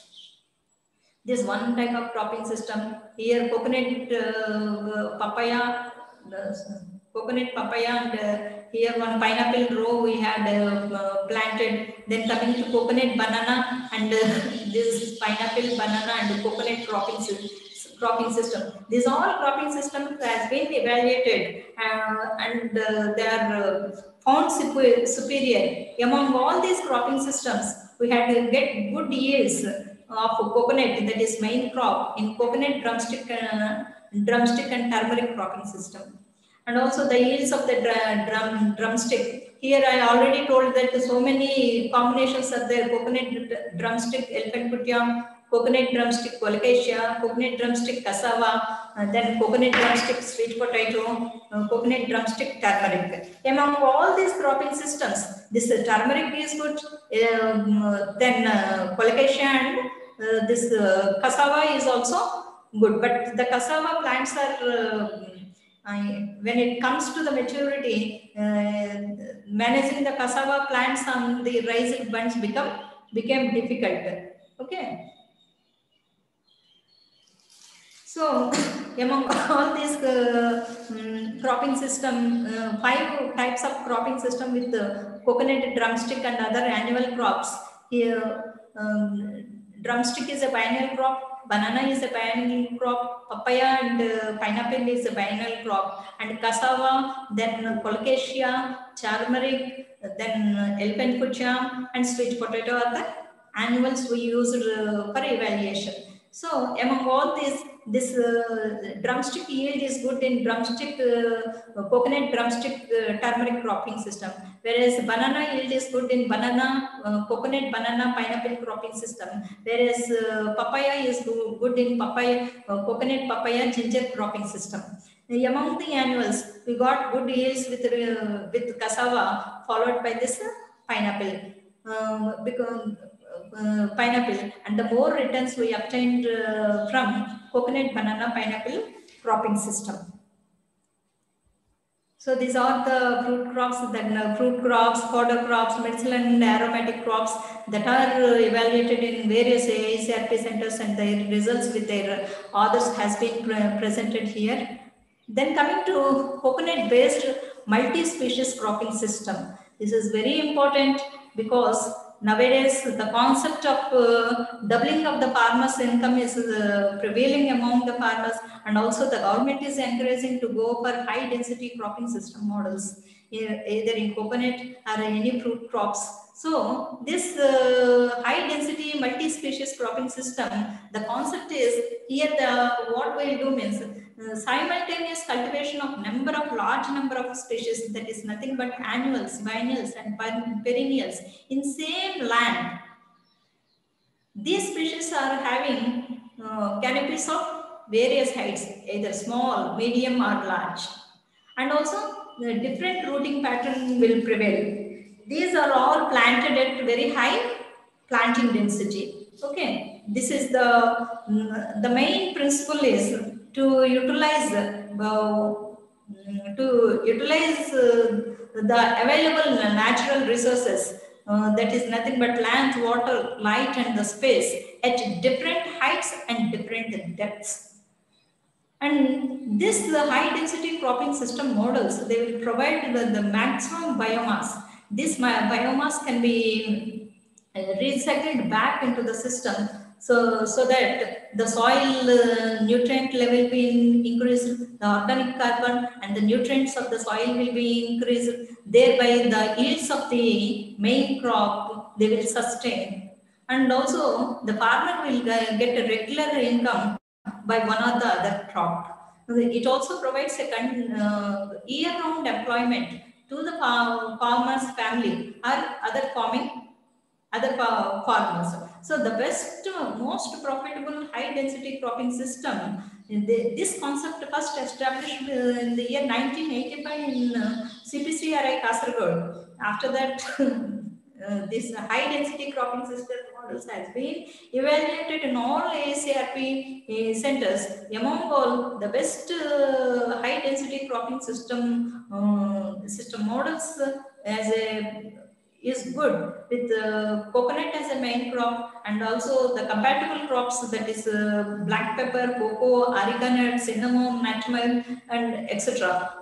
This one type of cropping system. Here coconut uh, papaya, uh, coconut papaya, and uh, here one pineapple row we had uh, uh, planted. Then coming to coconut, banana, and uh, this is pineapple, banana, and coconut cropping system. cropping system. These all cropping systems has been evaluated uh, and uh, they are uh, found superior. Among all these cropping systems, we had to get good yields of coconut, that is main crop, in coconut, drumstick, uh, drumstick and turmeric cropping system. And also the yields of the drum, drumstick. Here I already told that so many combinations are there: coconut drumstick, elephant puttiam, coconut drumstick colocasia, coconut drumstick cassava, and then coconut drumstick sweet potato, uh, coconut drumstick turmeric. Among all these cropping systems, this uh, turmeric is good, uh, then uh, colocasia and uh, this uh, cassava is also good. But the cassava plants are, uh, uh, when it comes to the maturity, uh, managing the cassava plants on the raised bunds become became difficult. Okay. So, among all these uh, um, cropping system, uh, five types of cropping system with uh, coconut, drumstick and other annual crops. Here, um, drumstick is a biennial crop, banana is a biennial crop, papaya and uh, pineapple is a biennial crop, and cassava, then colocasia, turmeric, then uh, elephant puttiam and sweet potato are the annuals we used uh, for evaluation. So among all these, this uh, drumstick yield is good in drumstick, uh, coconut drumstick uh, turmeric cropping system, whereas banana yield is good in banana, uh, coconut banana pineapple cropping system, whereas uh, papaya is good in papaya, uh, coconut papaya ginger cropping system. Among the annuals, we got good yields with, uh, with cassava, followed by this uh, pineapple. Um, because uh, pineapple, and the more returns we obtained uh, from coconut banana pineapple cropping system. So these are the fruit crops, then uh, fruit crops, fodder crops, medicinal and aromatic crops that are uh, evaluated in various A I C R P centers, and their results with their authors has been pre presented here. Then coming to coconut based multi-species cropping system. This is very important because nowadays the concept of uh, doubling of the farmers' income is uh, prevailing among the farmers, and also the government is encouraging to go for high density cropping system models, either in coconut or any fruit crops. So this uh, high density multi-species cropping system, the concept is here the what we'll do means uh, simultaneous cultivation of number of large number of species, that is nothing but annuals, biennials and perennials in same land. These species are having uh, canopies of various heights, either small, medium or large, and also the different rooting pattern will prevail. These are all planted at very high planting density. Okay, this is the the main principle is to utilize uh, to utilize uh, the available natural resources. Uh, that is nothing but land, water, light, and the space at different heights and different depths. And this the high density cropping system models, they will provide the, the maximum biomass. This biomass can be recycled back into the system, so so that the soil uh, nutrient level will be increased, the organic carbon and the nutrients of the soil will be increased, thereby the yields of the main crop they will sustain, and also the farmer will get a regular income by one or the other crop. It also provides a uh, year-round employment to the farmer's family or other farming other farmers. So the best, most profitable high density cropping system, this concept first established in the year nineteen eighty-five in C P C R I Kasaragod. After that, uh, this high density cropping system models has been evaluated in all A C R P centers. Among all, the best uh, high density cropping system uh, system models as a is good with uh, coconut as a main crop, and also the compatible crops, that is uh, black pepper, cocoa, areca nut, cinnamon, nutmeg, and et cetera.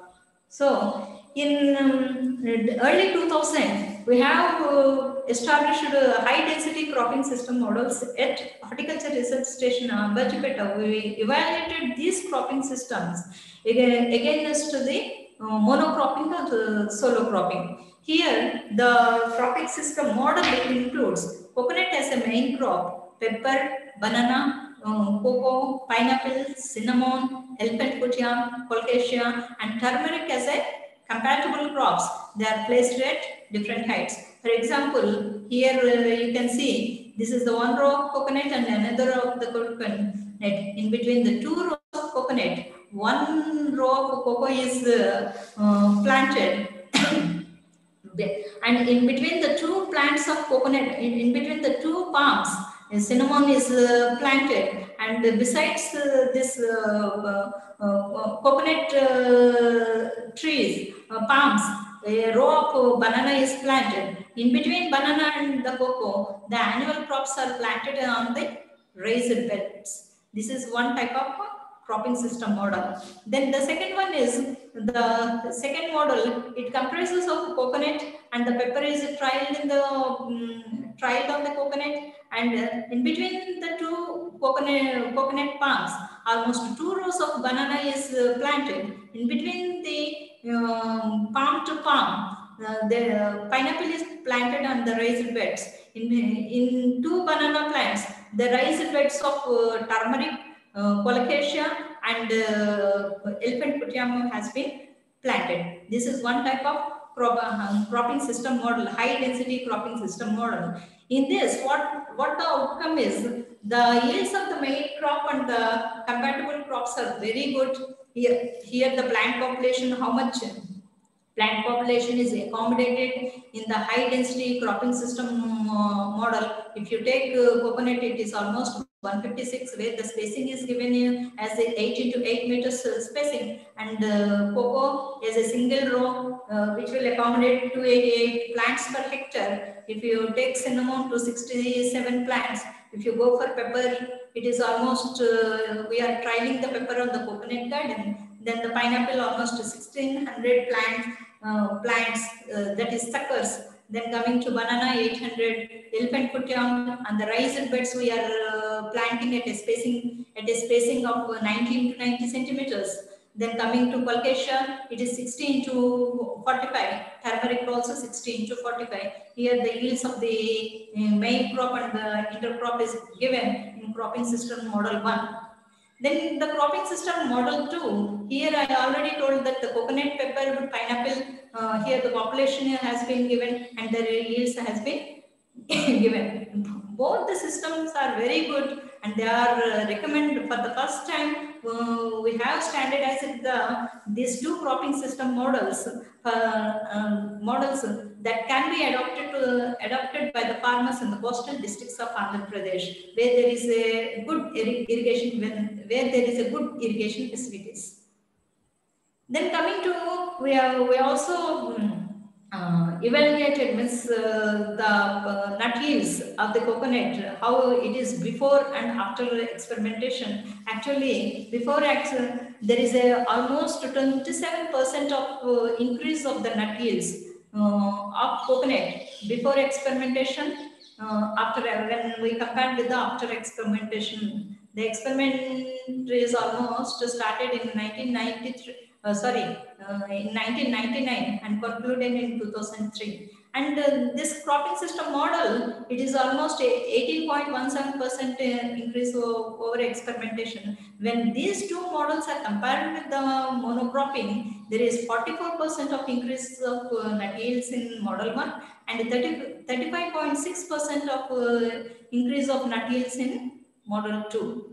So in um, early two thousand, we have uh, established uh, high density cropping system models at Horticulture Research Station Ambajipeta. We evaluated these cropping systems again, against the uh, monocropping or the solo cropping. Here, the cropping system model includes coconut as a main crop, pepper, banana, uh, cocoa, pineapple, cinnamon, elephant foot yam, colocasia, and turmeric as a compatible crops. They are placed at different heights. For example, here uh, you can see this is the one row of coconut and another row of the coconut. In between the two rows of coconut, one row of cocoa is uh, uh, planted. And in between the two plants of coconut, in, in between the two palms, cinnamon is uh, planted, and besides uh, this uh, uh, uh, coconut uh, trees, uh, palms, a row of banana is planted. In between banana and the cocoa, the annual crops are planted on the raised beds. This is one type of cropping system model. Then the second one is the second model. It comprises of coconut, and the pepper is trialed in the um, trialed on the coconut, and uh, in between the two coconut coconut palms, almost two rows of banana is uh, planted. In between the um, palm to palm, uh, the pineapple is planted on the raised beds. In in two banana plants, the raised beds of uh, turmeric, uh, colocasia, and uh, elephant putium has been planted. This is one type of crop, uh, cropping system model, high density cropping system model. In this, what, what the outcome is, the yields of the main crop and the compatible crops are very good. Here, here the plant population, how much plant population is accommodated in the high density cropping system uh, model. If you take uh, coconut, it is almost one fifty-six, where the spacing is given in as a eight into eight meters uh, spacing, and uh, cocoa is a single row uh, which will accommodate two hundred eighty-eight plants per hectare. If you take cinnamon, to sixty-seven plants. If you go for pepper, it is almost, uh, we are trialing the pepper on the coconut garden. Then the pineapple, almost sixteen hundred plants, uh, plants uh, that is suckers. Then coming to banana, eight hundred, elephant putium, and the raised beds we are uh, planting at a spacing at a spacing of nineteen to ninety centimeters. Then coming to colocasia, it is sixteen to forty-five. Turmeric also sixteen to forty-five. Here the yields of the uh, main crop and the intercrop is given in cropping system model one. Then the cropping system model two, here I already told that the coconut, pepper, pineapple, uh, here the population has been given and the yields has been given. Both the systems are very good and they are uh, recommended for the first time. Uh, we have standardized the these two cropping system models, uh, uh, models that can be adopted to, adopted by the farmers in the coastal districts of Andhra Pradesh, where there is a good irrigation, where there is a good irrigation facilities. Then coming to, we are we also uh, evaluated means uh, the uh, nut yields of the coconut, how it is before and after experimentation. Actually, before actually, there is a almost twenty-seven percent of uh, increase of the nut yields uh, of coconut before experimentation. Uh, after, when we compare with the after experimentation, the experiment is almost started in nineteen ninety-three. Uh, sorry, uh, in nineteen ninety-nine and concluded in two thousand three. And uh, this cropping system model, it is almost eighteen point one seven percent increase over experimentation. When these two models are compared with the monocropping, there is forty-four percent of increase of uh, nut yields in model one and thirty-five point six percent of uh, increase of nut yields in model two.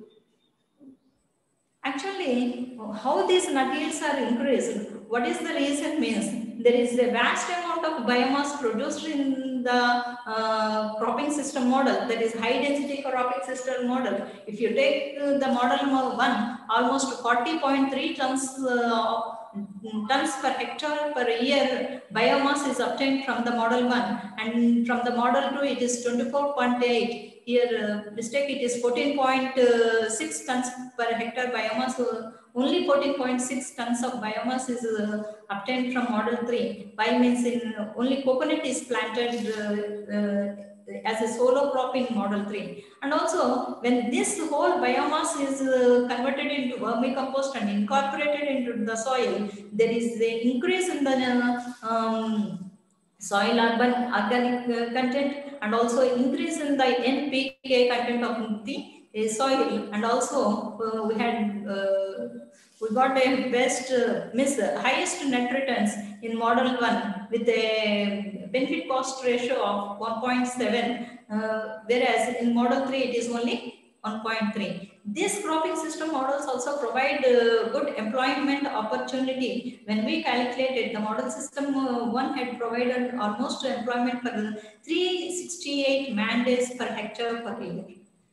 Actually, how these nut yields are increased, what is the reason means, there is a vast amount of biomass produced in the uh, cropping system model, that is high density cropping system model. If you take uh, the model one, almost forty point three tons uh, tons per hectare per year biomass is obtained from the model one, and from the model two it is twenty-four point eight. Here uh, mistake, it is fourteen point six tons per hectare biomass. Uh, only fourteen point six tons of biomass is uh, obtained from model three. By means in uh, only coconut is planted uh, uh, as a solo crop in model three. And also when this whole biomass is uh, converted into vermicompost and incorporated into the soil, there is an increase in the uh, um, soil urban organic uh, content, and also increase in the N P K content of the uh, soil. And also uh, we had uh, we got a best uh, miss highest net returns in model one with a benefit cost ratio of one point seven, uh, whereas in model three it is only one point three. These cropping system models also provide uh, good employment opportunity. When we calculated, the model system uh, one had provided almost employment for three hundred sixty-eight man days per hectare per year.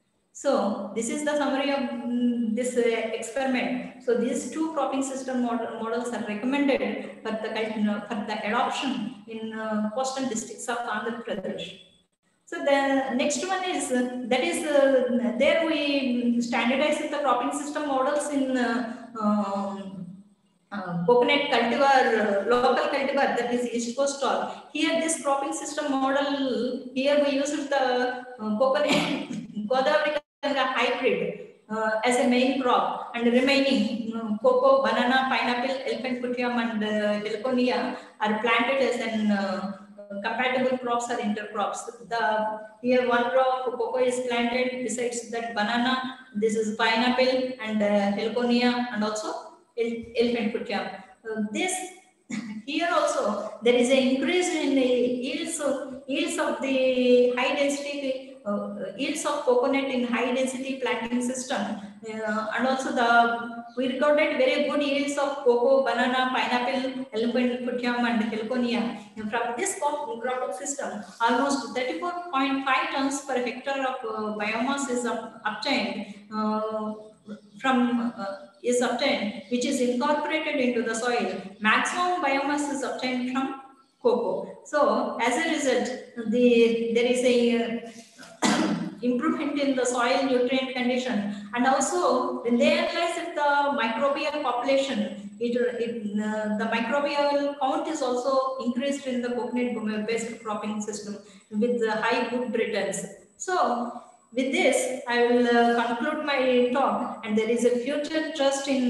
So this is the summary of um, this uh, experiment. So these two cropping system model, models are recommended for the, for the adoption in uh, coastal districts of Andhra Pradesh. So the next one is, uh, that is, uh, there we standardize the cropping system models in uh, um, uh, coconut cultivar, uh, local cultivar, that is East Coast all. Here this cropping system model, here we used the uh, coconut Godavari hybrid uh, as a main crop, and remaining um, cocoa, banana, pineapple, elephant putium and uh, heliconia are planted as an uh, compatible crops or intercrops. The here one row of cocoa is planted. Besides that, banana. This is pineapple and uh, Heliconia and also elephant foot yam. Uh, this here also there is an increase in the yields of, yields of the high density uh, yields of coconut in high density planting system, uh, and also the we recorded very good yields of cocoa, banana, pineapple, elephant foot yam and Heliconia. And from this cropping system, almost thirty-four point five tons per hectare of uh, biomass is up, obtained uh, from uh, is obtained, which is incorporated into the soil. Maximum biomass is obtained from cocoa. So as a result, the there is a uh, improvement in the soil nutrient condition, and also when they analyze if the microbial population, it, it uh, the microbial count is also increased in the coconut based cropping system with the high good returns. So with this, I will uh, conclude my talk, and there is a future trust in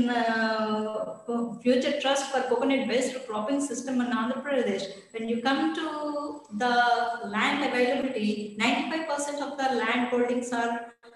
uh, future trust for coconut-based cropping system in Andhra Pradesh. When you come to the land availability, ninety-five percent of the land holdings are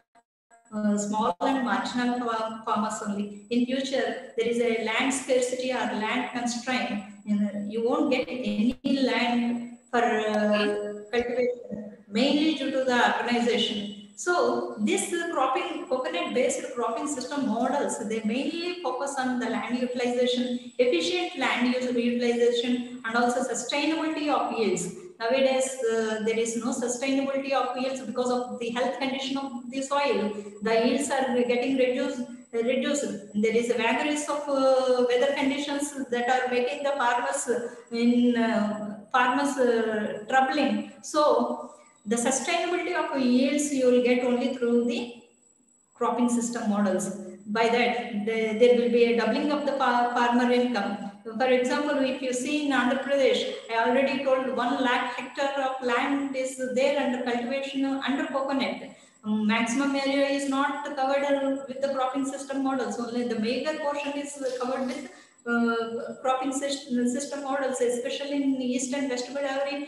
uh, small and marginal farmers only. In future, there is a land scarcity or land constraint. You won't get any land for uh, cultivation, mainly due to the urbanization. So this cropping, coconut-based cropping system models, they mainly focus on the land utilization, efficient land use utilization, and also sustainability of yields. Nowadays, uh, there is no sustainability of yields because of the health condition of the soil. The yields are getting reduced. reduced. There is a vagaries of uh, weather conditions that are making the farmers in uh, farmers uh, troubling. So the sustainability of yields you will get only through the cropping system models. By that, the, there will be a doubling of the farmer income. For example, if you see in Andhra Pradesh, I already told one lakh hectare of land is there under cultivation under coconut. Um, maximum area is not covered with the cropping system models. Only the major portion is covered with Uh, cropping system, system models, especially in East and West Godavari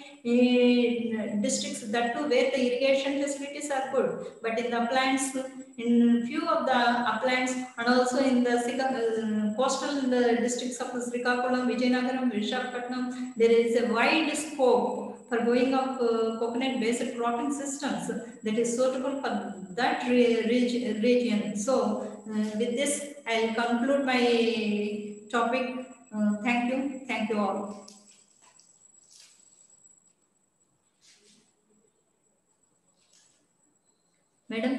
uh, districts, that too where the irrigation facilities are good. But in the uplands, in few of the uplands, and also in the uh, coastal the districts of Srikakulam, Vijayanagaram, Visakhapatnam, there is a wide scope for going of uh, coconut-based cropping systems that is suitable for that re region. So, uh, with this, I'll conclude my topic. Uh, thank you. Thank you all. Madam.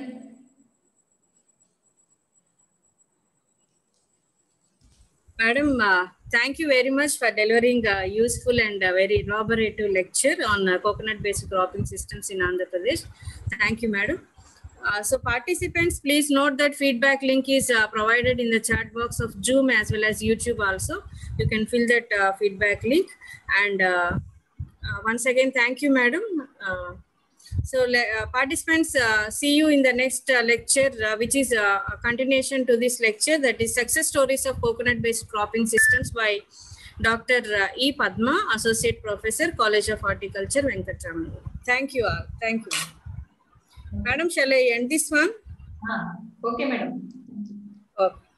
Madam, uh, thank you very much for delivering a useful and a very elaborative lecture on uh, coconut-based cropping systems in Andhra Pradesh. Thank you, madam. Uh, so participants, please note that feedback link is uh, provided in the chat box of Zoom as well as YouTube also. You can fill that uh, feedback link. And uh, uh, once again, thank you, madam. Uh, so uh, participants, uh, see you in the next uh, lecture, uh, which is uh, a continuation to this lecture, that is Success Stories of Coconut-Based Cropping Systems by Doctor Uh, E. Padma, Associate Professor, College of Horticulture, Venkataraman. Thank you all. Thank you. Madam, shall I end this one? Ah, okay, madam. Okay.